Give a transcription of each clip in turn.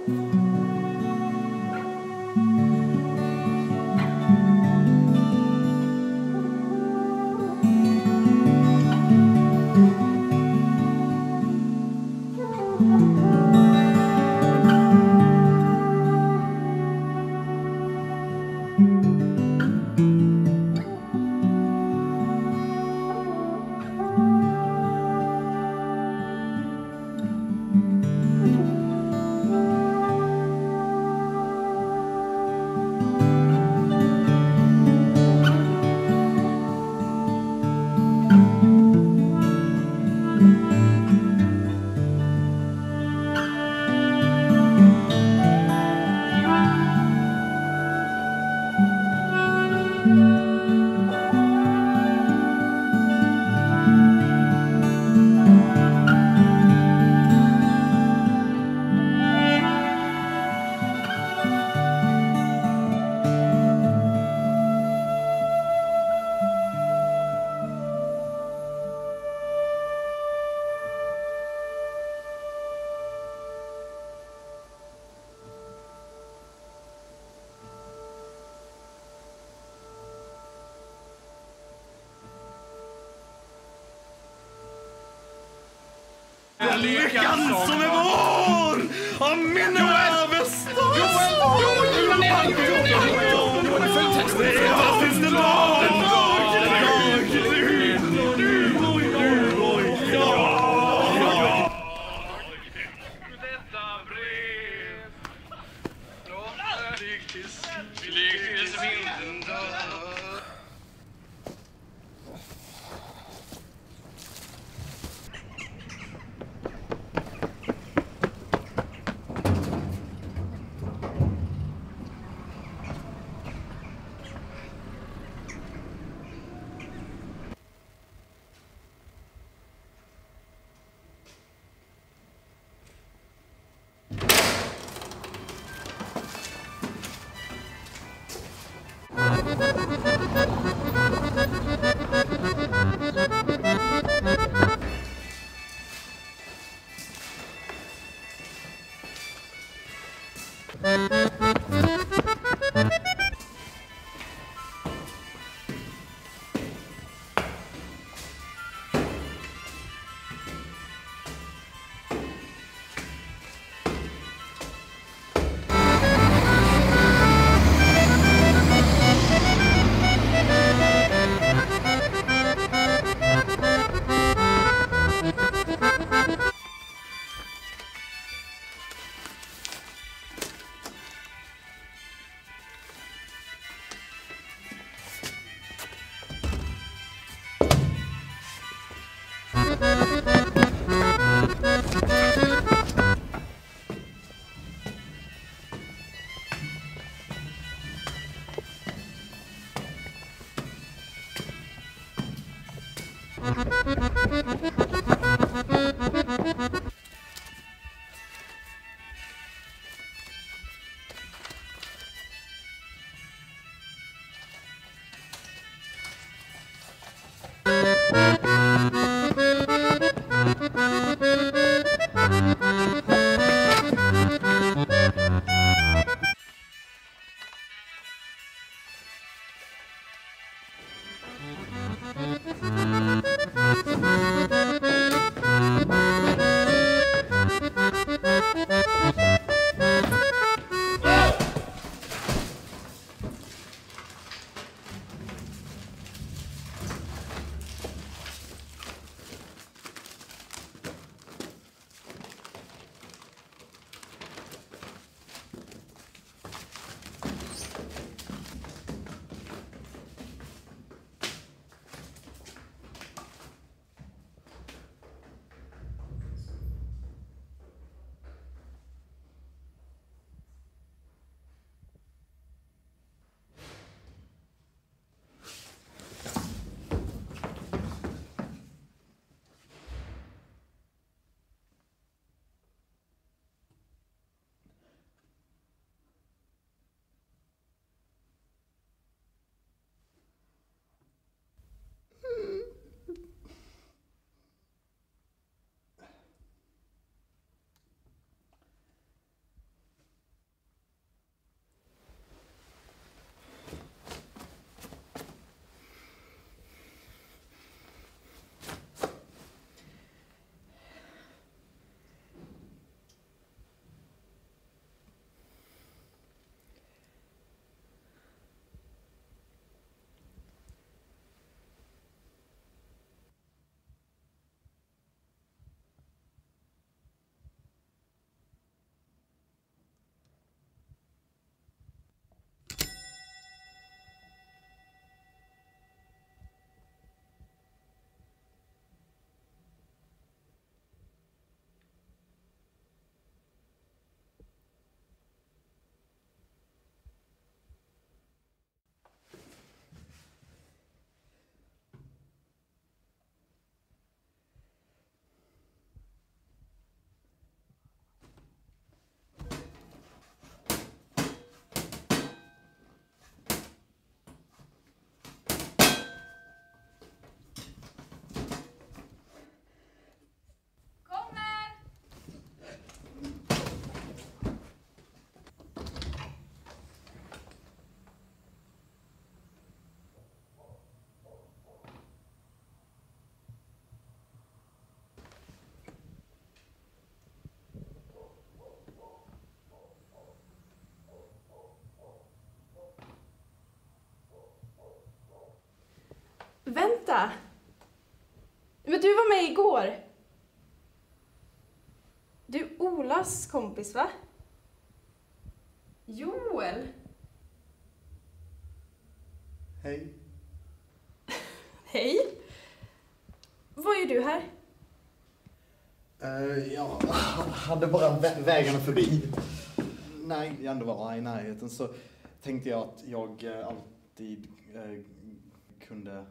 Lyckan som är vår! Av min överstånd! igår. Du är Olas kompis, va? Joel. Hej. Hej. Vad gör du här? Jag hade bara vägarna förbi. När jag ändå var i närheten så tänkte jag att jag alltid kunde...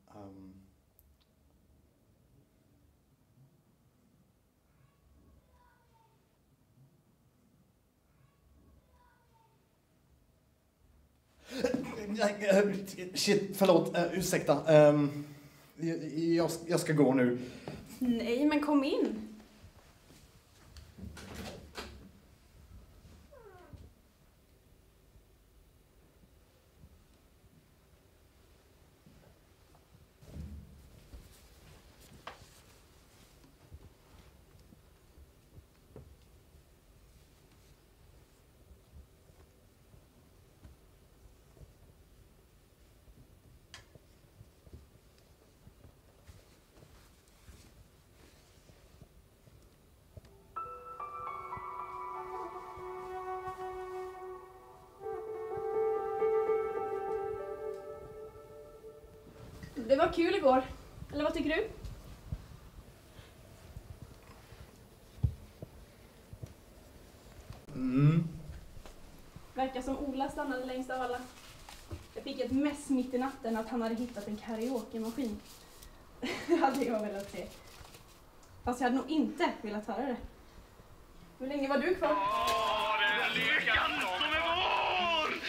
Shit, förlåt. Ursäkta. Jag ska gå nu. Nej, men kom in. Det var kul igår. Eller vad tycker du? Verkar som Ola stannade längst av alla. Jag fick ett mess mitt i natten att han hade hittat en karaoke-maskin. Det hade jag velat se. Fast jag hade nog inte velat höra det. Hur länge var du kvar? Det är lyckan som är vår!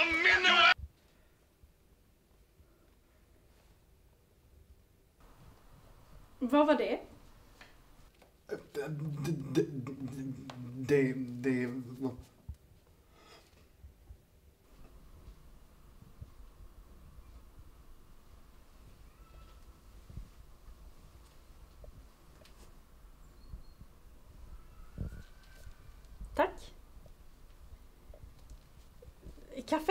Vad var det? Det var... Tack. Kaffe?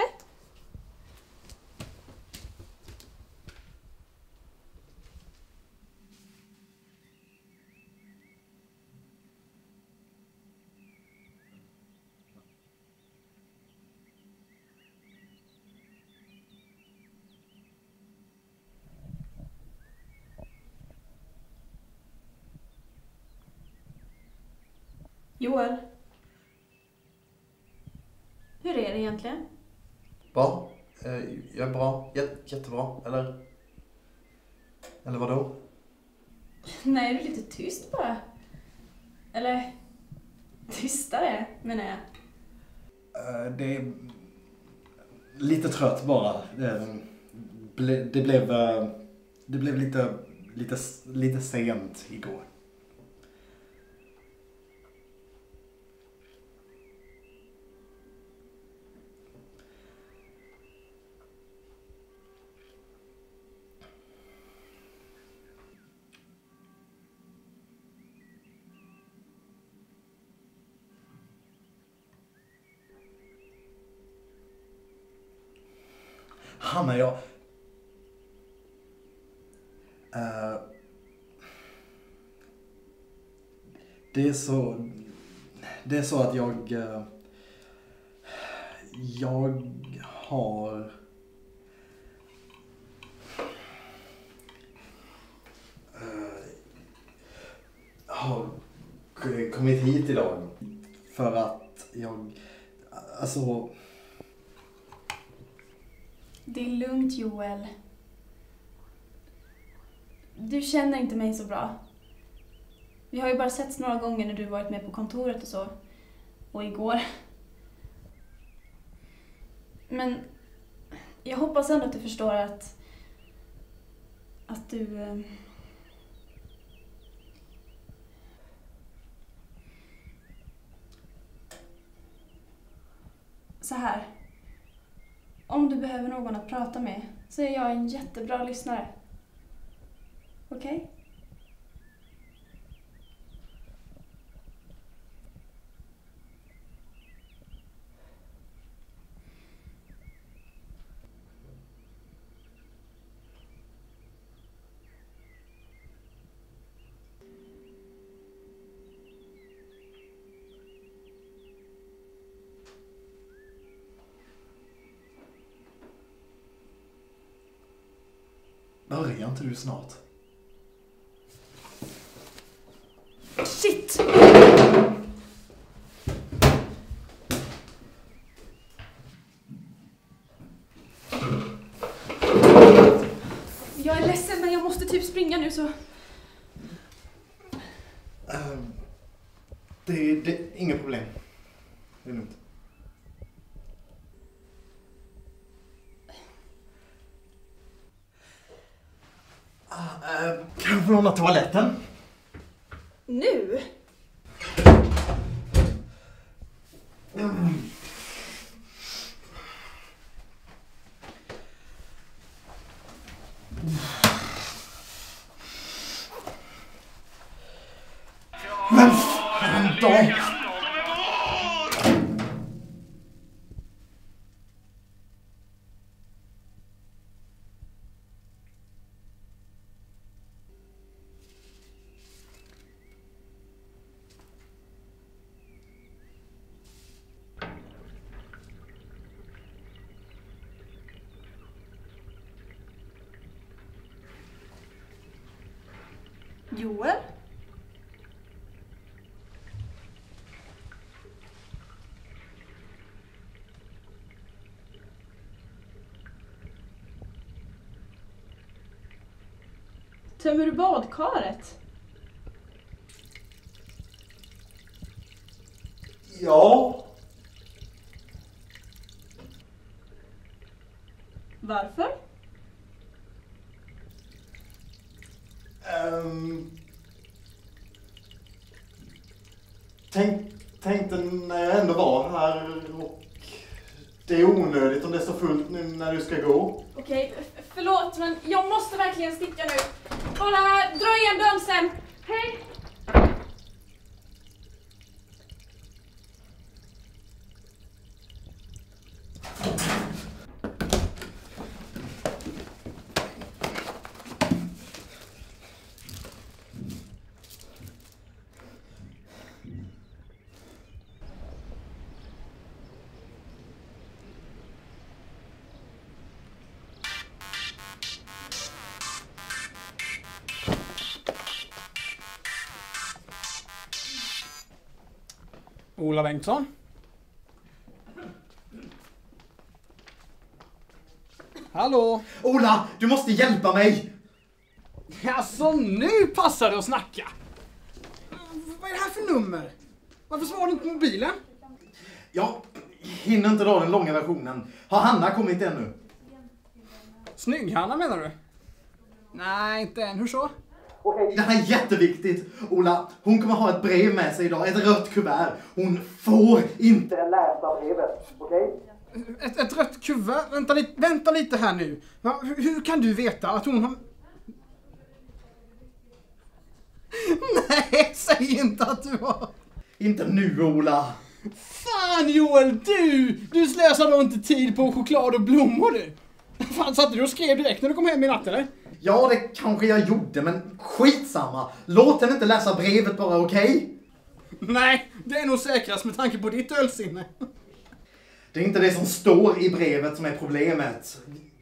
Joel. Hur är det egentligen? Bra. Jag är bra. Jättebra. Eller vadå? Nej, du är lite tyst bara. Eller tystare, menar jag. Det är lite trött bara. Det blev lite sent igår. Hanna, det är så att jag har kommit hit idag för att Det är lugnt, Joel. Du känner inte mig så bra. Vi har ju bara setts några gånger när du varit med på kontoret och så. Och igår. Men jag hoppas ändå att du förstår att du... Så här. Om du behöver någon att prata med så är jag en jättebra lyssnare. Okej? Börjar inte du snart? Shit! Jag är ledsen, men jag måste typ springa nu så... Det är inga problem. Det är lugnt. Kan du låna toaletten? Nu? Men fan då! Joel? Tömmer du badkaret? Ja. Varför? Tänkte när jag ändå var här och det är onödigt om det är så fullt nu när du ska gå. Okej, förlåt, men jag måste verkligen sticka nu. Bara dra igen dörren sen. Hej! Ola Bengtsson. Hallå? Ola, du måste hjälpa mig! Alltså, nu passar det att snacka. Vad är det här för nummer? Varför svarar du inte på mobilen? Jag hinner inte dra den långa versionen. Har Hanna kommit ännu? Snygg-Hanna menar du? Nej, inte än. Hur så? Det här är jätteviktigt. Ola, hon kommer ha ett brev med sig idag. Ett rött kuvert. Hon får inte läsa brevet. Okej? Ett rött kuvert? Vänta lite här nu. Hur kan du veta att hon har... Nej, säg inte att du har... Inte nu, Ola. Fan Joel, du slösar då inte tid på choklad och blommor du. Fan, satt du och skrev direkt när du kom hem i natt eller? Ja, det kanske jag gjorde, men skitsamma. Låt henne inte läsa brevet bara, okej? Nej, det är nog säkrast med tanke på ditt ölsinne. Det är inte det som står i brevet som är problemet.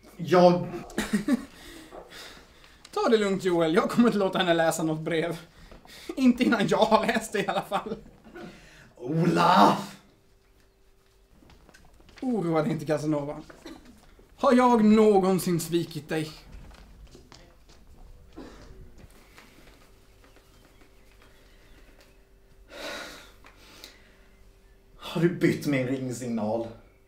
Ta det lugnt Joel, jag kommer inte låta henne läsa något brev. Inte innan jag har läst det i alla fall. Ola! Oroa dig inte Casanova. Har jag någonsin svikit dig? Har du bytt min ringsignal?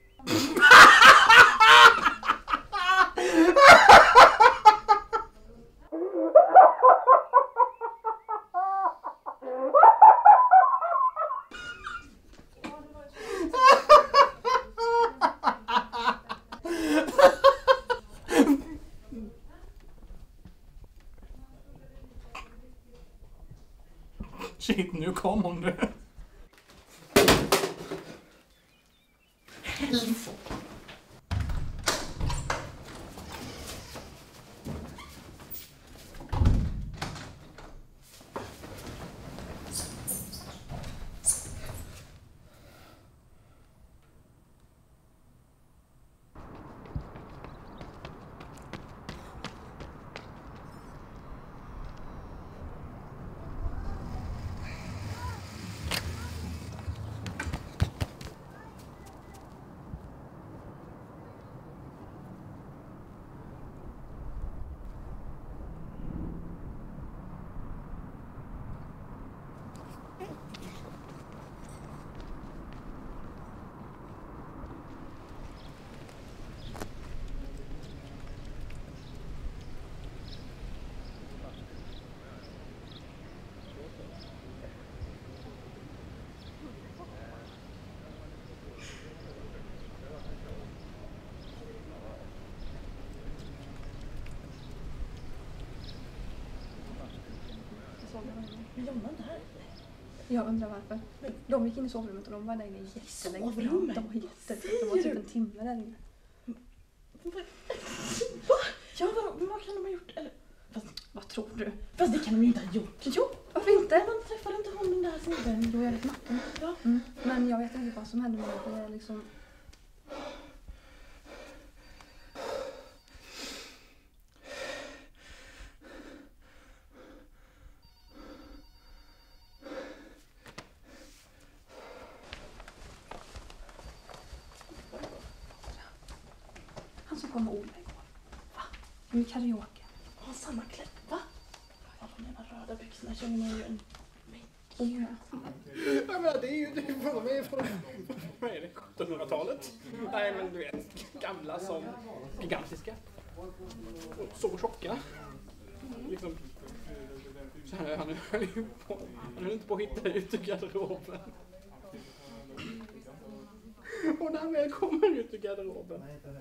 Shit, nu kom hon du. Jonna där? Jag undrar varför. De gick in i sovrummet och de var där inne jättelänge. Sovrummet? De var jättelänge. De var typ en timme där inne. Va? Ja, vad kan de ha gjort? Eller, Vad tror du? fast det kan de ju inte ha gjort. Jo, varför inte? Man träffade inte hon den där snubben. Jo, jag vet matten. Ja. Men jag vet inte vad som hände med det. Det är liksom... Han som kom med Ola igår. Va? Med karaoke. Har samma klädd, va? Alla de där röda byxorna känner man ju en... Ja. Jag menar, det är ju de är från vad är det, 1700-talet. Nej, men du vet, gamla som gigantiska. Och så tjocka. Liksom, så här, han höll inte på att hitta ut ur garderoben. Och när han väl kommer ut ur garderoben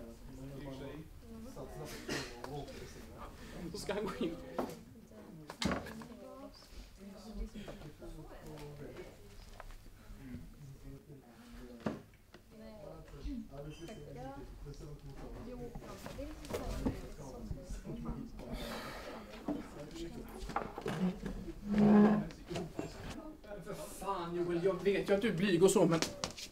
så ska han gå in. För fan Joel, jag vet ju att du är blyg och så, men...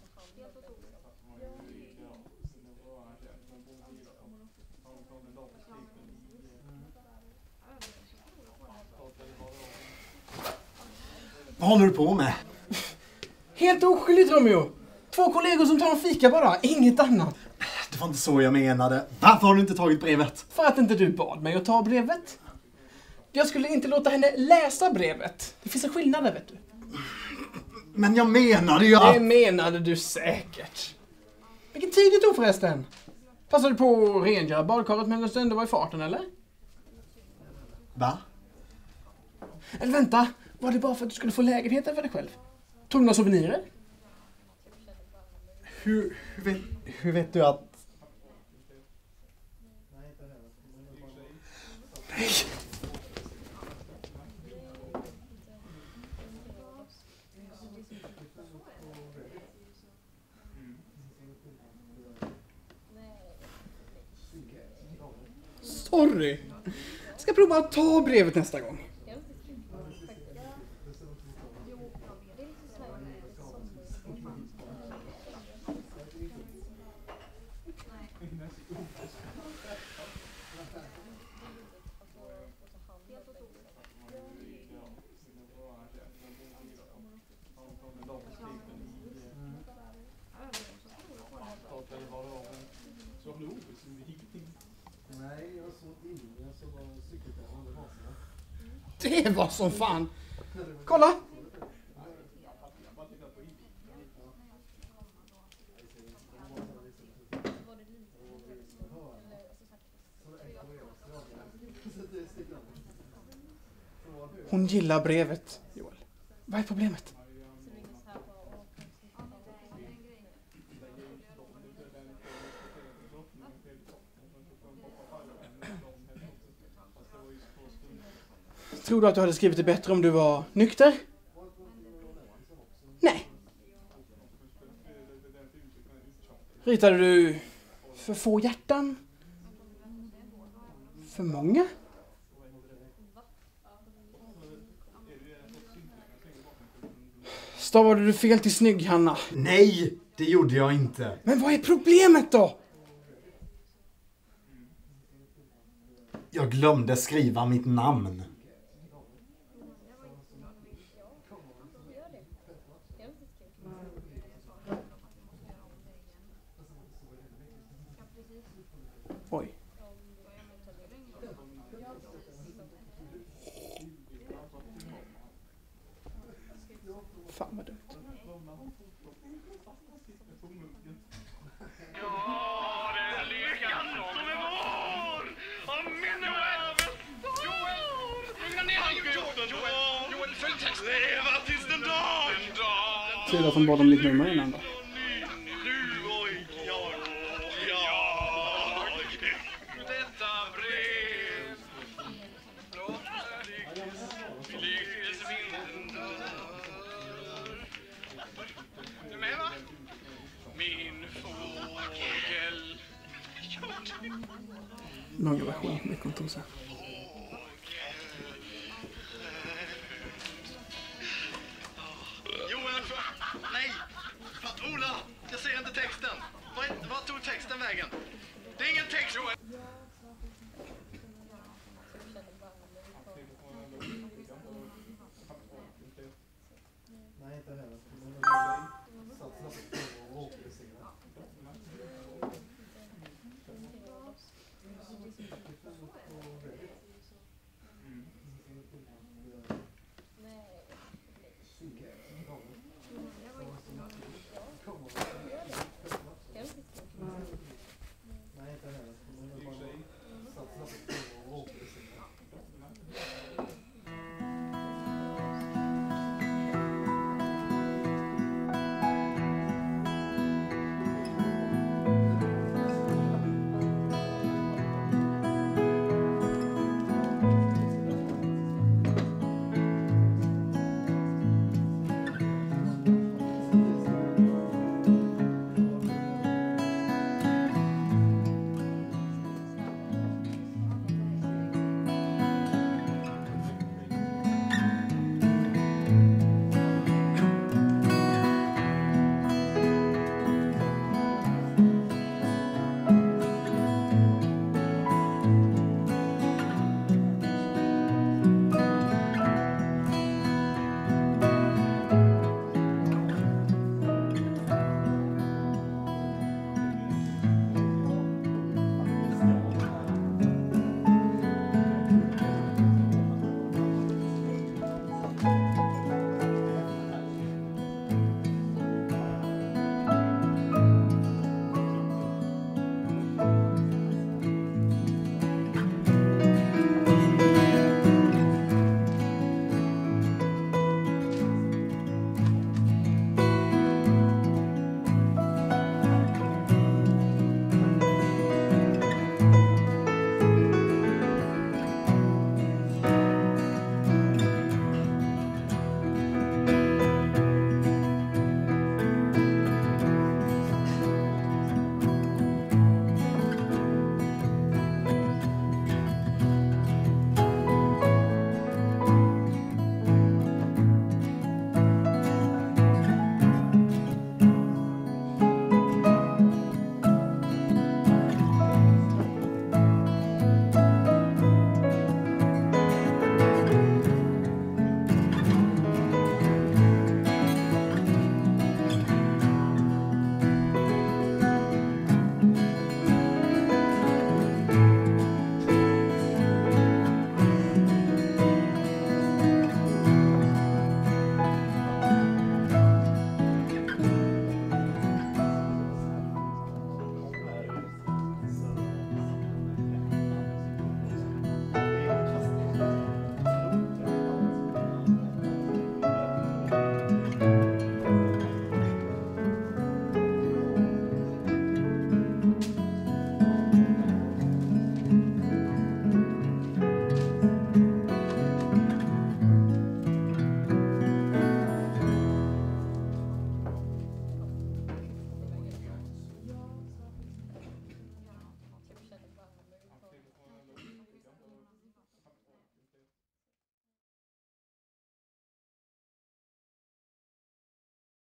Vad håller du på med? Helt oskyldigt, Romeo! 2 kollegor som tar en fika bara, inget annat. Det var inte så jag menade. Varför har du inte tagit brevet? För att inte du bad mig att ta brevet. Jag skulle inte låta henne läsa brevet. Det finns en skillnad där, vet du. Men jag menade ju att... Det menade du säkert. Vilken tid det tog förresten? Passade du på att rengöra badkaret medan du ändå var i farten, eller? Va? Eller vänta, var det bara för att du skulle få lägenheten för dig själv? Tog du några souvenirer? Hur vet du att... Nej. Sorry. Jag ska prova att ta brevet nästa gång. Det var som fan. Kolla! Hon gillar brevet, Joel. Vad är problemet? Tror du att du hade skrivit det bättre om du var nykter? Nej. Ritade du för få hjärtan? För många? Stavade du fel till snygg, Hanna? Nej, det gjorde jag inte. Men vad är problemet då? Jag glömde skriva mitt namn. Oj. Fan vad dumt. Tur att de bad om ditt nummer innan då. långa version med kontorset. Johan, nej! Ola, jag ser inte texten. Vad tog texten vägen? Det är ingen text, Johan! Nej, inte heller.